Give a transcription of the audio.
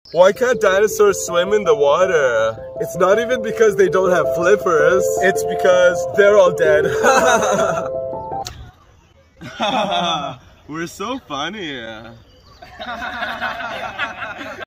Why can't dinosaurs swim in the water? It's not even because they don't have flippers. It's because they're all dead. We're so funny.